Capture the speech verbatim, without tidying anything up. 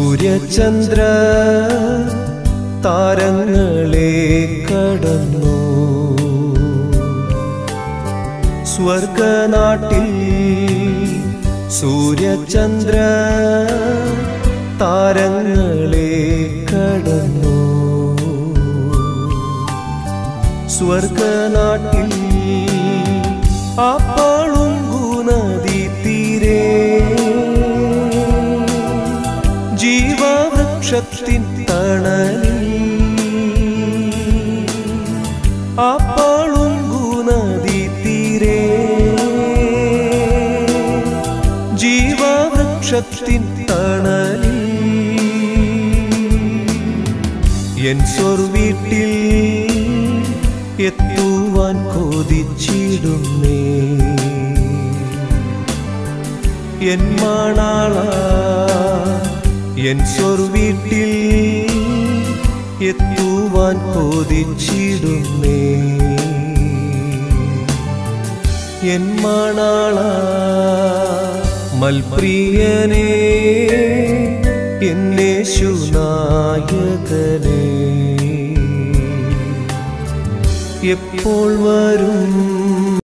സൂര്യചന്ദ്ര താരങ്ങളെ കടന്നു സ്വർഗനാട്ടിൽ സൂര്യചന്ദ്ര താരങ്ങളെ കടന്നു സ്വർഗനാട്ടിൽ അപ്പാളുങ്കു നദി തീരെ ജീവവൃക്ഷത്തിൻ തണലിൽ അപ്പാളുങ്കു നദി തീരെ ജീവവൃക്ഷത്തിൻ തണലിൽ എൻ സ്വർവീട്ടിൽ എത്തുവാൻ കൊതിച്ചിടുന്നേ എൻ മണാള എൻ സ്വർവീട്ടിൽ എത്തുവാൻ കൊതിച്ചിടുന്നേ എൻ മണാള മൽപ്രിയനേ എന്നേശുനായകനേ എപ്പോൾ വരും